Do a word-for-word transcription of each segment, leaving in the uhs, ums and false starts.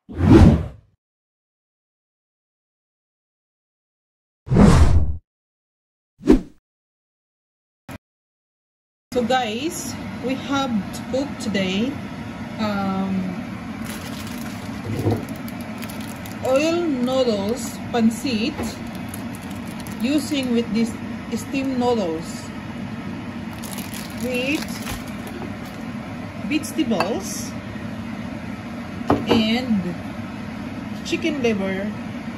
So guys, we have to cook today um, oil noodles pancit using with these steamed noodles with vegetables and chicken liver,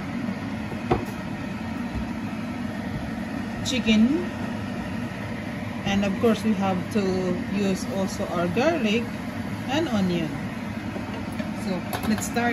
chicken, and of course we have to use also our garlic and onion. So let's start.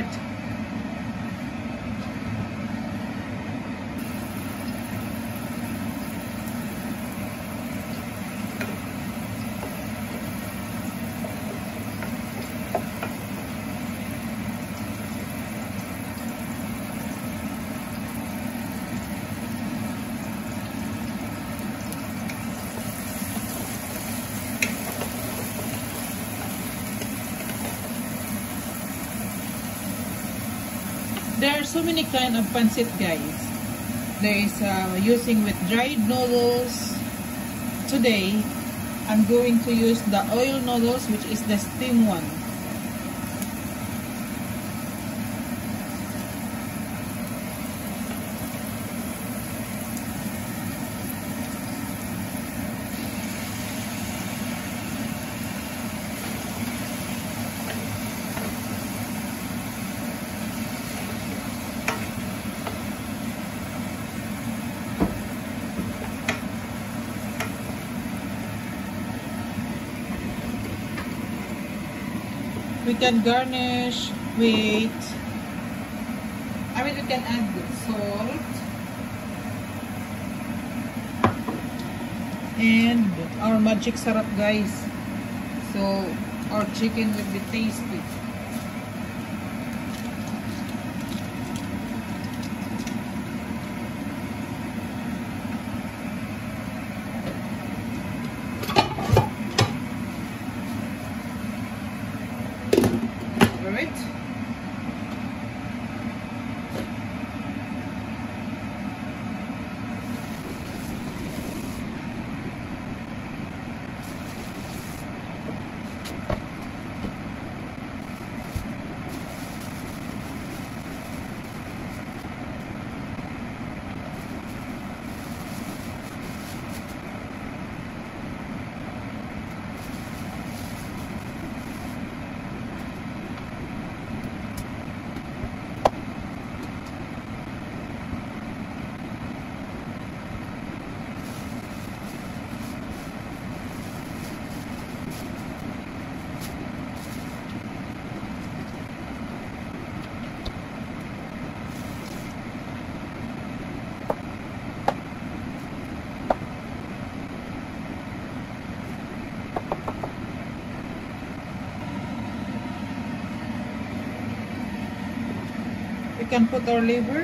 There are so many kind of pancit, guys. There is uh, using with dried noodles. Today, I'm going to use the oil noodles, which is the steam one. We can garnish with, I mean we can add salt and our magic sarap, guys. So our chicken will be tasty. We can put our liver.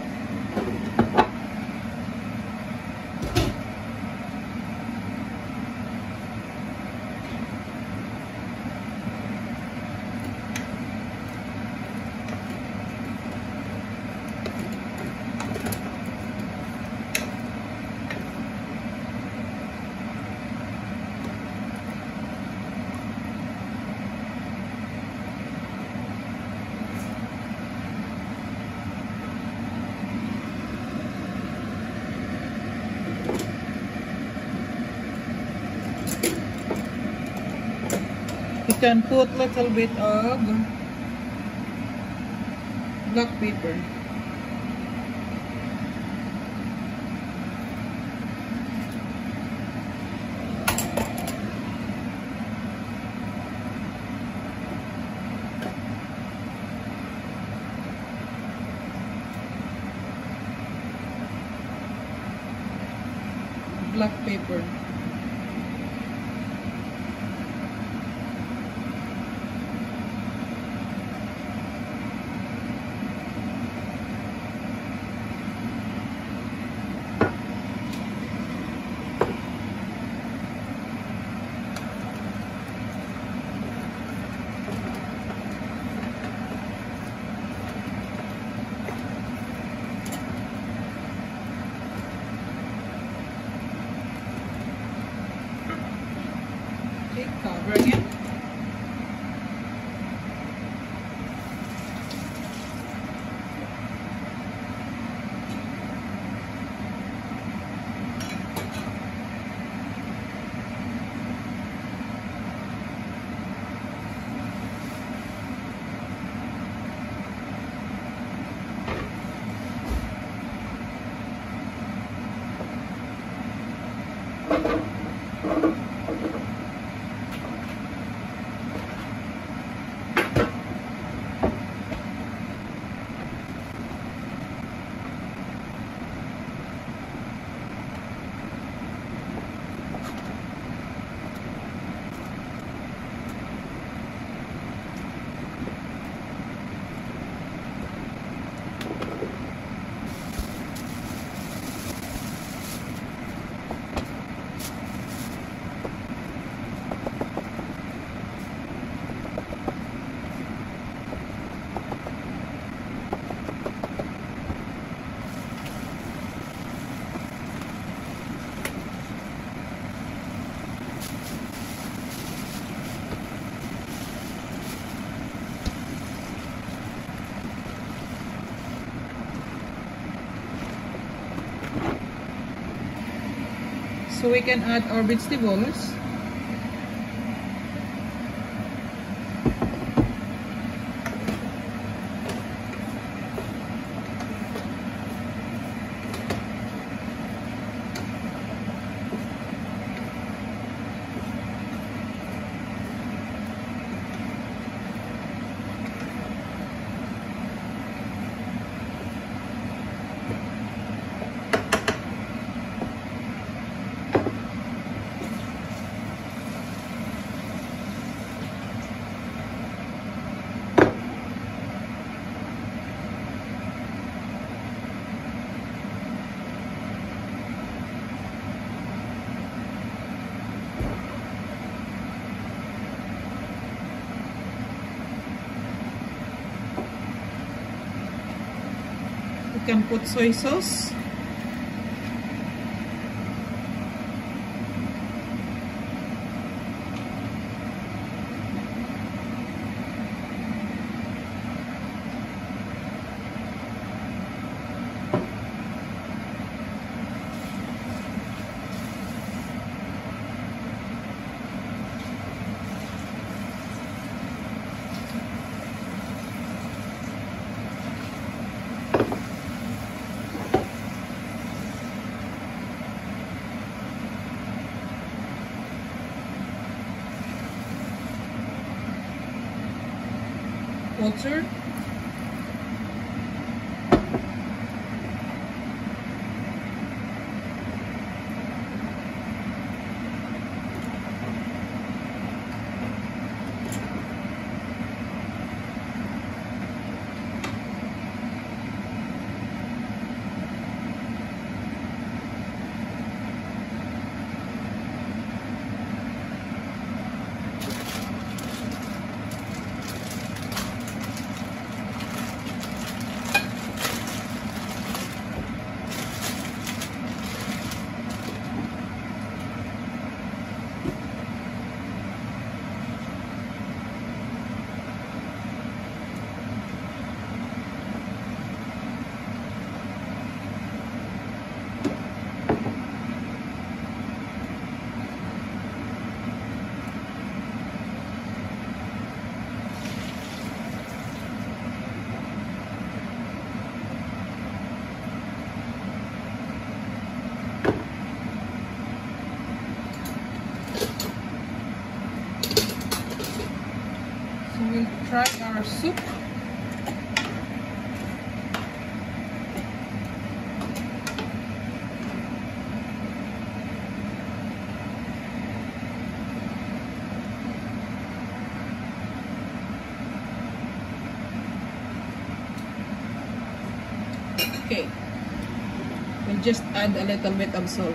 You can put little bit of black pepper. Black pepper. So we can add our vegetables. You can put soy sauce. Water. We'll try our soup. Okay, we'll just add a little bit of salt.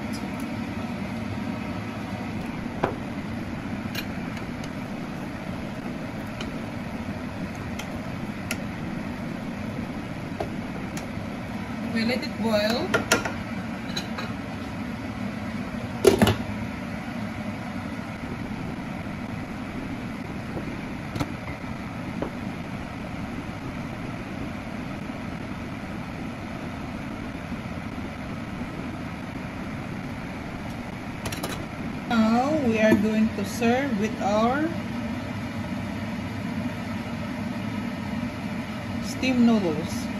We let it boil. Now we are going to serve with our steamed noodles.